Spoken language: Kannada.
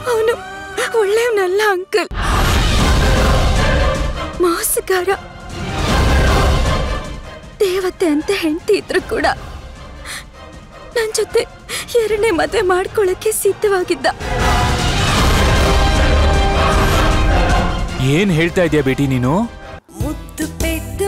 ಅವನು ಒಳ್ಳೆಯವನಲ್ಲ ಅಂಕಲ್, ಮೋಸಗಾರ. ದೇವತೆ ಅಂತ ಹೆಂಡತಿ ಇದ್ರು ಕೂಡ ನನ್ನ ಜೊತೆ ಎರಡನೇ ಮದುವೆ ಮಾಡ್ಕೊಳ್ಳಕ್ಕೆ ಸಿದ್ಧವಾಗಿದ್ದ. ಏನ್ ಹೇಳ್ತಾ ಇದೀಯ ಬೇಟಿ ನೀನು? ಮುದ್ದು ಪೆದ್ದು